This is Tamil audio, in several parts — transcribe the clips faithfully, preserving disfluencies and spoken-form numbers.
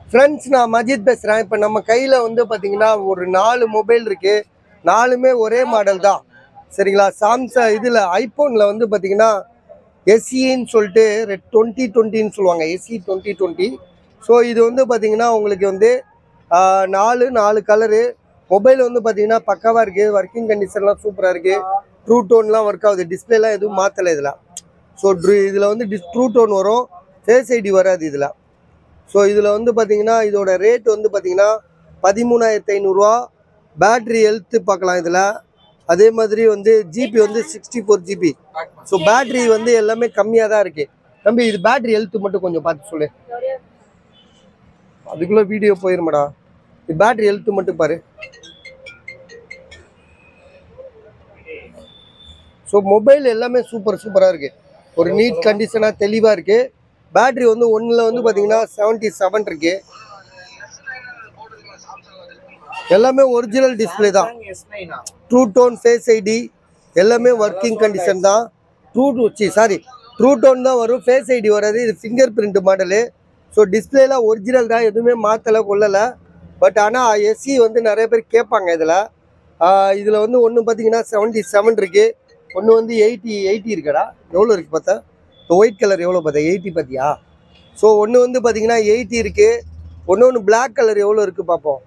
ஃப்ரெண்ட்ஸ், நான் மஜித் பேசுகிறேன். இப்போ நம்ம கையில் வந்து பார்த்தீங்கன்னா ஒரு நாலு மொபைல் இருக்குது. நாலுமே ஒரே மாடல் தான், சரிங்களா? சாம்சங் இதில் ஐஃபோனில் வந்து பார்த்தீங்கன்னா எஸ்இன்னு சொல்லிட்டு ரெட் டுவெண்ட்டி டுவெண்ட்டின்னு சொல்லுவாங்க, எஸ்இ டுவெண்ட்டி டுவெண்ட்டி. ஸோ இது வந்து பார்த்தீங்கன்னா உங்களுக்கு வந்து நாலு நாலு கலரு மொபைல் வந்து பார்த்தீங்கன்னா பக்காவாக இருக்குது. ஒர்க்கிங் கண்டிஷன்லாம் சூப்பராக இருக்குது. ட்ரூ டோன்லாம் ஒர்க் ஆகுது. டிஸ்பிளேலாம் எதுவும் மாற்றலை இதில். ஸோ இதில் வந்து டிஸ் ட்ரூ டோன் வரும், ஃபேஸ் ஐடி வராது இதில். ஸோ இதில் வந்து பார்த்தீங்கன்னா இதோட ரேட் வந்து பார்த்தீங்கன்னா பதிமூணாயிரத்தி ஐநூறுரூவா. பேட்ரி ஹெல்த்து பார்க்கலாம் இதில். அதே மாதிரி வந்து ஜிபி வந்து sixty four GB. So battery வந்து எல்லாமே கம்மியாக தான் இருக்குது. தம்பி, இது பேட்ரி ஹெல்த்து மட்டும் கொஞ்சம் பார்த்து சொல்லு. அதுக்குள்ளே வீடியோ போயிருமாடா. இது பேட்ரி ஹெல்த்து மட்டும் பாரு. ஸோ மொபைல் எல்லாமே சூப்பர் சூப்பராக இருக்குது. ஒரு நீட் கண்டிஷனாக தெளிவாக இருக்குது. பேட்ரி வந்து ஒன்றில் வந்து பார்த்தீங்கன்னா செவன்ட்டி செவன் இருக்குது. எல்லாமே ஒரிஜினல் டிஸ்பிளே தான். ட்ரூ டோன், ஃபேஸ் ஐடி எல்லாமே ஒர்க்கிங் கண்டிஷன் தான். ட்ரூ சி சாரி ட்ரூ டோன் தான் வரும், ஃபேஸ் ஐடி வராது. இது ஃபிங்கர் பிரிண்ட் மாடலு. ஸோ டிஸ்பிளேலாம் ஒரிஜினல் தான், எதுவுமே மாற்றலை கொள்ளலை. பட் ஆனால் எஸ்சி வந்து நிறைய பேர் கேட்பாங்க இதில். இதில் வந்து ஒன்று பார்த்தீங்கன்னா செவன்ட்டி செவன் இருக்குது, ஒன்று வந்து எயிட்டி எயிட்டி இருக்குடா. எவ்வளோ இருக்குது பார்த்தா? இப்போ ஒயிட் கலர் எவ்வளோ பார்த்தா? எயிட்டி பார்த்தியா? ஸோ ஒன்று வந்து பார்த்தீங்கன்னா எயிட்டி இருக்குது. ஒன்று ஒன்று பிளாக் கலர் எவ்வளோ இருக்குது பார்ப்போம்.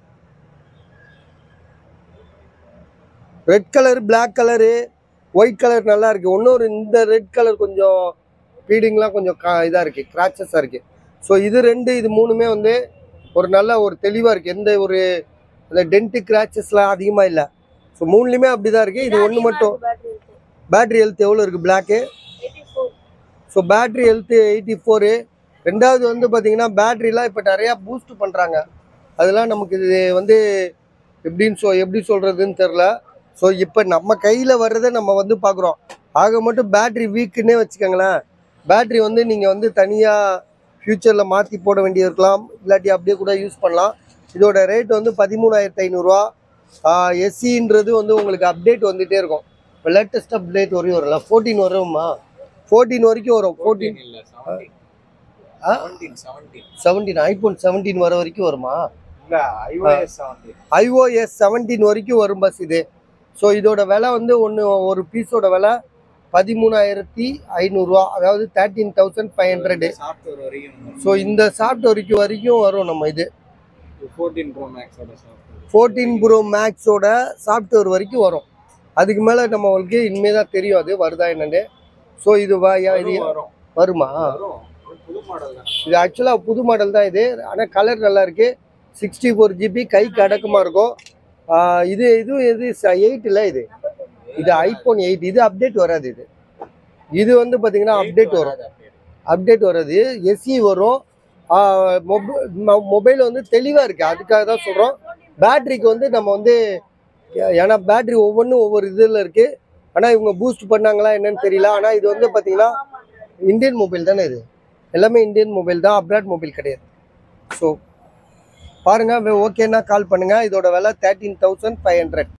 Red colour, black colour, white colour நல்லா இருக்குது. இன்னொரு இந்த ரெட் கலர் கொஞ்சம் ஃபீடிங்லாம் கொஞ்சம் கா இதாக இருக்குது, கிராச்சஸாக இருக்குது. ஸோ இது ரெண்டு இது மூணுமே வந்து ஒரு நல்ல ஒரு தெளிவாக இருக்குது. எந்த ஒரு அந்த டென்ட்டு கிராச்சஸ்லாம் அதிகமாக இல்லை. ஸோ மூணுலேயுமே அப்படி தான் இருக்குது. இது ஒன்று மட்டும். பேட்ரி ஹெல்த் எவ்வளோ இருக்குது black? So battery health eighty four. ரெண்டாவது வந்து பார்த்தீங்கன்னா பேட்ரிலாம் இப்போ நிறையா பூஸ்ட் பண்ணுறாங்க. அதெல்லாம் நமக்கு இது வந்து எப்படின்னு சொ எப்படி சொல்கிறதுன்னு தெரில. ஸோ இப்போ நம்ம கையில் வர்றதை நம்ம வந்து பார்க்குறோம். ஆக மட்டும் பேட்ரி வீக்குன்னே வச்சுக்கோங்களேன். பேட்ரி வந்து நீங்கள் வந்து தனியாக ஃப்யூச்சரில் மாற்றி போட வேண்டிய இருக்கலாம், இல்லாட்டி அப்படியே கூட யூஸ் பண்ணலாம். இதோட ரேட் வந்து பதிமூணாயிரத்தி ஐநூறுரூவா. எஸ்சின்றது வந்து உங்களுக்கு அப்டேட் வந்துகிட்டே இருக்கும். இப்போ லேட்டஸ்ட் அப்டேட் வரையும் வரல. ஃபோர்டீன் வருமா? ஃபோர்டீன் வரைக்கும் வரும். ஃபோர்டீன் செவன்டீன் ஐஃபோன் செவன்டீன் வர வரைக்கும் வருமா? ஐஓஎஸ் செவன்டீன் வரைக்கும் வரும் பஸ் இது. ஸோ இதோட விலை வந்து ஒன்று ஒரு பீஸோட விலை பதிமூணாயிரத்தி ஐநூறுரூவா, அதாவது thirteen thousand five hundred. So இந்த சாஃப்ட்வேருக்கு வரைக்கும் வரும் நம்ம இது. ஃபோர்டீன் ப்ரோ மேக்ஸோட சாஃப்ட்வேர் வரைக்கும் வரும். அதுக்கு மேலே நம்ம உங்களுக்கு இனிமேல் தான் தெரியும் அது வருதா என்னன்னு. ஸோ இது வா இது வருமா? இது ஆக்சுவலாக புது மாடல் தான் இது. ஆனால் கலர் நல்லா இருக்குது. சிக்ஸ்டி ஃபோர் ஜிபி கைக்கு அடக்கமாக இருக்கும். இது இதுவும் இது எயிட் இல்லை, இது இது ஐஃபோன் எயிட். இது அப்டேட் வராது. இது இது வந்து பார்த்தீங்கன்னா அப்டேட் வரும். அப்டேட் வராது. எஸ்இ வரும். மொபைல் வந்து தெளிவாக இருக்குது, அதுக்காக தான் சொல்கிறோம். பேட்ரிக்கு வந்து நம்ம வந்து ஏன்னா பேட்ரி ஒவ்வொன்றும் ஒவ்வொரு இதில் இருக்குது. ஆனால் இவங்க பூஸ்ட் பண்ணாங்களா என்னன்னு தெரியல. ஆனால் இது வந்து பார்த்தீங்கன்னா இந்தியன் மொபைல் தானே, இது எல்லாமே இந்தியன் மொபைல் தான், அப்ராட் மொபைல் கிடையாது. ஸோ பாருங்கள், ஓகேன்னா கால் பண்ணுங்கள். இதோட விலை தேர்ட்டீன் தௌசண்ட் ஃபைவ் ஹண்ட்ரட்.